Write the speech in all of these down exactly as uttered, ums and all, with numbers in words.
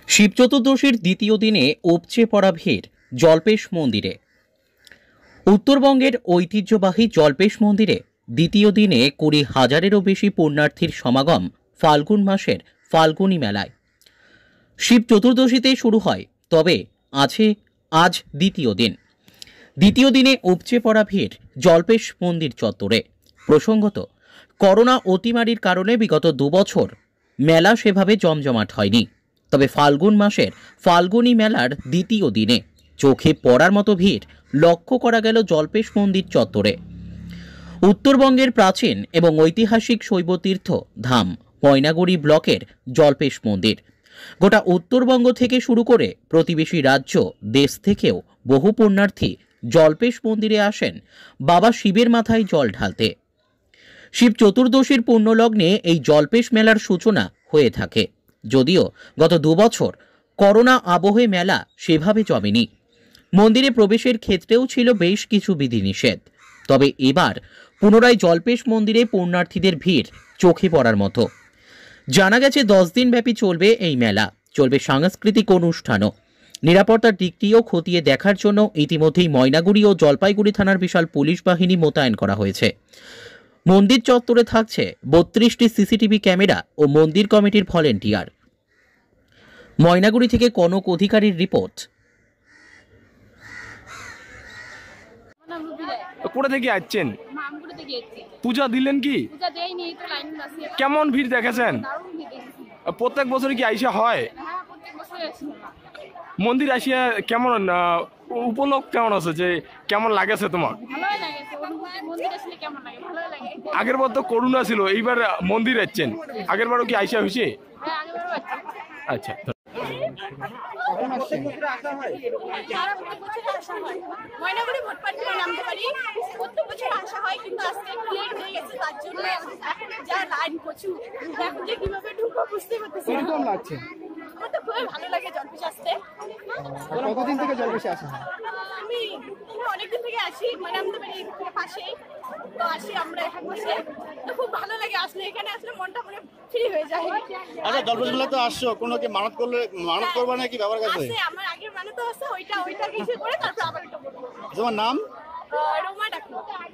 শিব চতুর্দশীর দ্বিতীয় দিনে উপচে পড়া ভিড় জল্পেশ মন্দিরে। উত্তরবঙ্গের ঐতিহ্যবাহী জল্পেশ মন্দিরে দ্বিতীয় দিনে কুড়ি হাজারেরও বেশি পুণ্যার্থীর সমাগম ফাল্গুন মাসের ফাল্গুনী মেলায়। শিব চতুর্দশীতে শুরু হয়, তবে আছে আজ দ্বিতীয় দিন। দ্বিতীয় দিনে উপচে পড়া ভিড় জল্পেশ মন্দির চত্বরে। প্রসঙ্গত, করোনা অতিমারির কারণে বিগত দুবছর মেলা সেভাবে জমজমাট হয়নি। তবে ফাল্গুন মাসের ফাল্গুনী মেলার দ্বিতীয় দিনে চোখে পড়ার মতো ভিড় লক্ষ্য করা গেল জল্পেশ মন্দির চত্বরে। উত্তরবঙ্গের প্রাচীন এবং ঐতিহাসিক শৈবতীর্থ ধাম ময়নাগুড়ি ব্লকের জল্পেশ মন্দির। গোটা উত্তরবঙ্গ থেকে শুরু করে প্রতিবেশী রাজ্য দেশ থেকেও বহু পুণ্যার্থী জল্পেশ মন্দিরে আসেন বাবা শিবের মাথায় জল ঢালতে। শিব চতুর্দশীর পুণ্যলগ্নে এই জল্পেশ মেলার সূচনা হয়ে থাকে, যদিও গত দুবছর করোনা আবহে মেলা সেভাবে জমেনি। মন্দিরে প্রবেশের ক্ষেত্রেও ছিল বেশ কিছু বিধিনিষেধ। তবে এবার পুনরায় জল্পেশ মন্দিরে পুণ্যার্থীদের ভিড় চোখে পড়ার মতো। জানা গেছে দশ দিন ব্যাপী চলবে এই মেলা। চলবে সাংস্কৃতিক অনুষ্ঠানও। নিরাপত্তার দিকটিও খতিয়ে দেখার জন্য ইতিমধ্যেই ময়নাগুড়ি ও জলপাইগুড়ি থানার বিশাল পুলিশ বাহিনী মোতায়েন করা হয়েছে। মন্দির চত্বরে থাকছে বত্রিশটি সিসিটিভি ক্যামেরা ও মন্দির কমিটির ভলেন্টিয়ার। ময়নাগুড়ি থেকে কনক অধিকারীর রিপোর্ট। কোথা থেকে আসছেন? পূজা দিলেন কি? কেমন ভিড় দেখেছেন? প্রত্যেক বছর কি আইসা হয়? মন্দির আসিয়া কেমন উপলক্ষ কেমন আছে, যে কেমন লাগেছে তোমার? আগের বার তো করোনা ছিল, এইবার মন্দির আসছেন, আগের বারও কি আইসা হয়েছে? আচ্ছা, ময়নাগুড়ি ভোটপাটি নামতে পারি, প্রত্যেক বছর আসা হয়, কিন্তু আজকে একটু লেট হয়ে গেছে, তার জন্য যা লাইন প্রচুর, এখন যে কিভাবে ঢুকবো বুঝতে পারতেছি না। কেমন লাগছে? আমার তো খুবই ভালো লাগে জল্পেশ আসতে। কতদিন থেকে জল্পেশে আসা হয়? আমি অনেকদিন থেকে আসি, নামতে পারি পাশেই তো আসি আমরা এক বসে, তো খুব ভালো লাগে আসলে। এখানে আসলে মনটা মানে ফ্রি হয়ে যায়। আচ্ছা, জল্পেশ মেলা তো আসছো, কোনো কি মানত করলে মানত করবা নাকি বাবার কাছে? আছে, আমার আগের মানে তো আছে, ওইটা ওইটা কিছু করে তারপর আবার এটা বলবো। তোমার নাম? রোমা ডাকলো।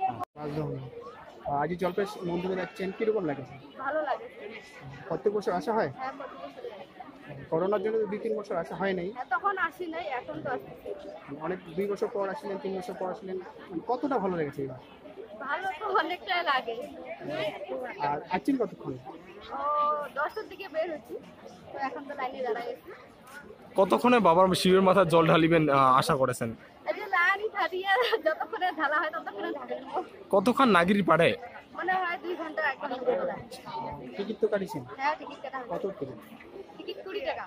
আজ জল্পেশ মন্দিরে যাচ্ছেন, কিরকম লাগে? ভালো লাগে। প্রত্যেক বছর আসা হয়? হ্যাঁ, প্রত্যেক বছর। করোনার জন্য দুই তিন বছর আসা হয় নাই, তখন আসি নাই, এখন তো আসছি। অনেক দুই বছর পর আসলেন, তিন বছর পর আসলেন, কতটা ভালো লেগেছে এবার? ভালো তো অনেকটাই লাগে। আর আসছেন কতক্ষণ? ও দশটার দিকে বের হচ্ছি, তো এখন তো লাইনে দাঁড়াই আছি। কতক্ষণে বাবার শিবের মাথায় জল ঢালিবেন আশা করেছেন? যতক্ষণে ঢালা হয় ততক্ষণে ঢালেন। কতক্ষণ নাগিরি পাড়ে? মনে হয় দুই ঘন্টা এক ঘন্টা। টিকিট তো কাটিয়েছেন? হ্যাঁ, টিকিট কাটা। কত টিকিট? টিকিট কুড়ি টাকা।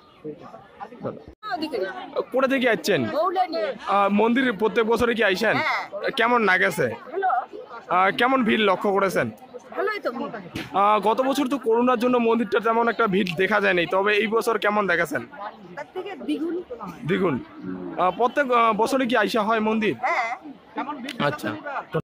কোথা থেকে আসছেন? মন্দির প্রত্যেক বছরে কি আইসেন? কেমন লাগেছে? কেমন ভিড় লক্ষ্য করেছেন? গত বছর তো করোনার জন্য মন্দিরটা তেমন একটা ভিড় দেখা যায়নি, তবে এই বছর কেমন দেখেছেন? দ্বিগুণ। প্রত্যেক বছরে কি আইসা হয় মন্দির? আচ্ছা।